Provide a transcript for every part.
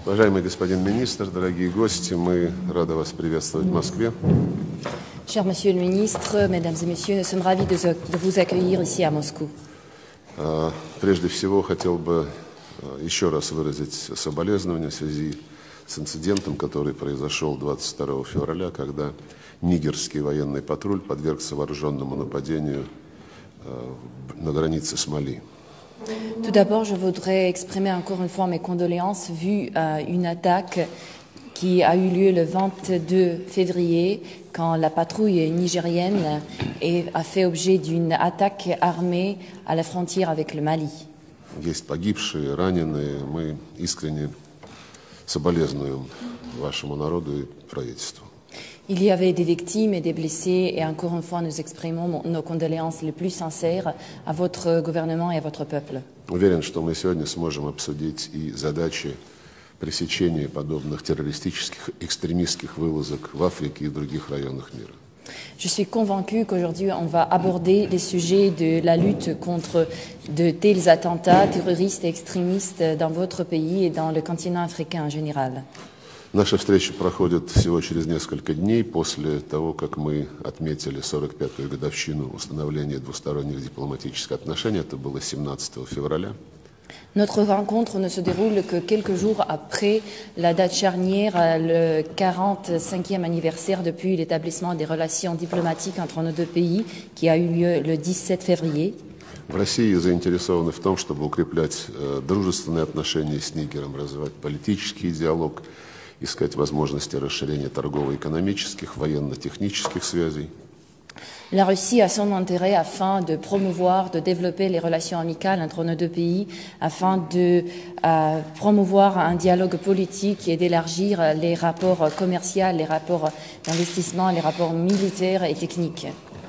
Уважаемый господин министр, дорогие гости, мы рады вас приветствовать в Москве. Cher Monsieur le Ministre, Mesdames et Messieurs, nous sommes ravis de vous accueillir ici à Moscou. Прежде всего, хотел бы еще раз выразить соболезнования в связи с инцидентом, который произошел 22 февраля, когда нигерский военный патруль подвергся вооруженному нападению на границе с Мали. Tout d'abord, je voudrais exprimer encore une fois mes condoléances vu une attaque qui a eu lieu le 22 février quand la patrouille nigérienne a fait objet d'une attaque armée à la frontière avec le Mali. Есть погибшие, раненые. Мы искренне соболезнуем вашему народу и правительству. Il y avait des victimes et des blessés et encore une fois nous exprimons nos condoléances les plus sincères à votre gouvernement et à votre peuple. Уверен, что мы сегодня сможем обсудить и задачи пресечения подобных террористических, экстремистских вылазок в Африке и других районах мира. Je suis convaincue qu'aujourd'hui on va aborder les sujets de la lutte contre de tels attentats terroristes et extrémistes dans votre pays et dans le continent africain en général. Наша встреча проходит всего через несколько дней после того, как мы отметили 45-ю годовщину установления двусторонних дипломатических отношений. Это было 17 февраля. Notre rencontre ne se déroule que quelques jours après la date charnière, le 45e anniversaire depuis l'établissement des relations diplomatiques entre nos deux pays, qui a eu lieu le 17 février. В России заинтересованы в том, чтобы укреплять дружественные отношения с Нигером, развивать политический диалог, искать возможности расширения торгово-экономических, военно-технических связей. La Russie a son intérêt afin de promouvoir, de développer les relations amicales entre nos deux pays, afin de promouvoir un dialogue politique et d'élargir les rapports commerciaux, les rapports d'investissement, les rapports militaires et techniques.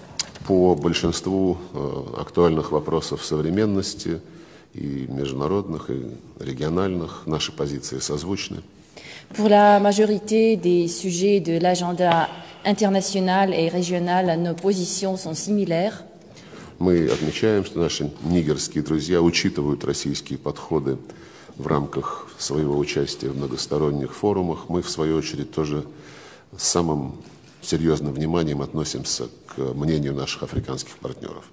По большинству актуальных вопросов современности и международных, и региональных наши позиции созвучны. Pour la majorité des sujets de l'agenda international et régional, nos positions sont similaires. Мы отмечаем, что наши нигерские друзья учитывают российские подходы в рамках своего участия в многосторонних форумах. Мы, в свою очередь, тоже с самым серьезным вниманием относимся к мнению наших африканских партнеров.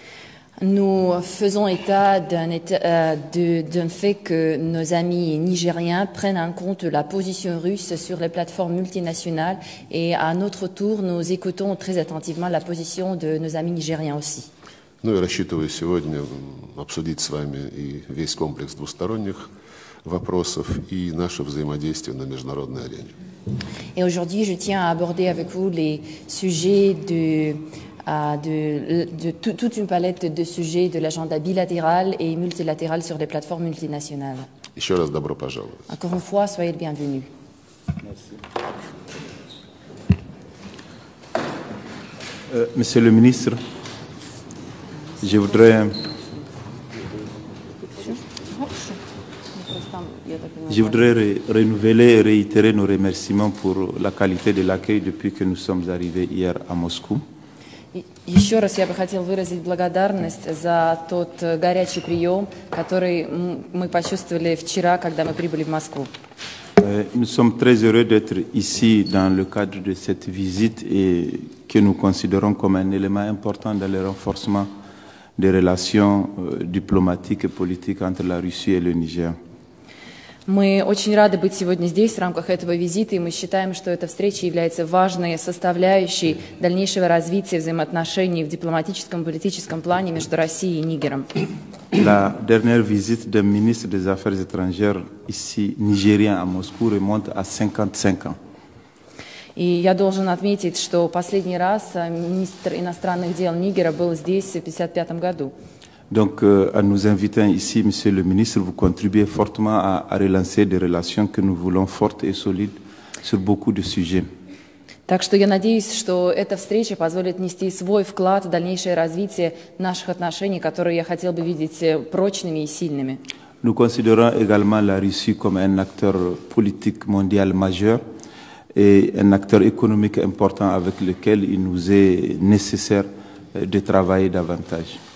Nous faisons état d'un fait que nos amis nigériens prennent en compte la position russe sur les plateformes multinationales et à notre tour, nous écoutons très attentivement la position de nos amis nigériens aussi. Ну и рассчитываю сегодня обсудить с вами и весь комплекс двусторонних вопросов и наше взаимодействие на международной арене. Et aujourd'hui, je tiens à aborder avec vous les sujets toute une palette de sujets de l'agenda bilatéral et multilatéral sur les plateformes multinationales. Еще раз добро пожаловать. Encore une fois, soyez le bienvenu. Monsieur le ministre, je voudrais renouveler et réitérer nos remerciements pour la qualité de l'accueil depuis que nous sommes arrivés hier à Moscou. Еще раз я бы хотел выразить благодарность за тот горячий прием, который мы почувствовали вчера, когда мы прибыли в Москву. Nous sommes très heureux d'être ici dans le cadre de cette visite et que nous considérons comme un élément important dans le renforcement des relations diplomatiques et politiques entre la Russie et le Niger. Мы очень рады быть сегодня здесь в рамках этого визита, и мы считаем, что эта встреча является важной составляющей дальнейшего развития взаимоотношений в дипломатическом и политическом плане между Россией и Нигером. La dernière visite d'un ministre des Affaires étrangères ici, nigérien à Moscou, remonte à 55 ans. И я должен отметить, что последний раз министр иностранных дел Нигера был здесь в 1955 году. Donc, en nous invitant ici, Monsieur le ministre, vous contribuez fortement à relancer des relations que nous voulons fortes et solides sur beaucoup de sujets. Так что я надеюсь, что эта встреча позволит внести свой вклад в дальнейшее развитие наших отношений, которые я хотел бы видеть прочными и сильными. Nous considérons également la Russie comme un acteur politique mondial majeur et un acteur économique important avec lequel il nous est nécessaire de travailler davantage.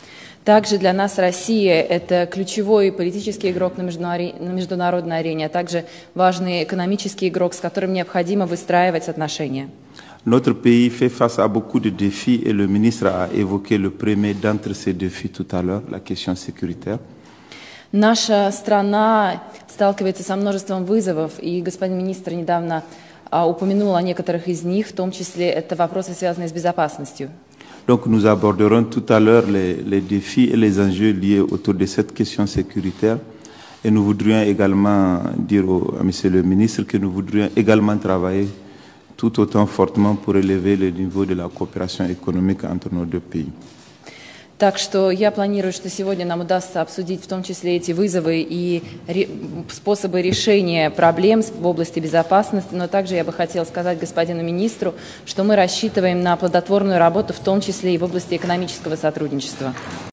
Также для нас Россия – это ключевой политический игрок на международной арене, а также важный экономический игрок, с которым необходимо выстраивать отношения. Notre pays fait face à beaucoup de défis et le ministre a évoqué le premier d'entre ces défis tout à l'heure, la question sécuritaire. Наша страна сталкивается со множеством вызовов, и господин министр недавно упомянул о некоторых из них, в том числе это вопросы, связанные с безопасностью. Donc nous aborderons tout à l'heure les défis et les enjeux liés autour de cette question sécuritaire. Et nous voudrions également dire à Monsieur le ministre que nous voudrions également travailler tout autant fortement pour élever le niveau de la coopération économique entre nos deux pays. Так что я планирую, что сегодня нам удастся обсудить в том числе эти вызовы и способы решения проблем в области безопасности, но также я бы хотела сказать господину министру, что мы рассчитываем на плодотворную работу, в том числе и в области экономического сотрудничества.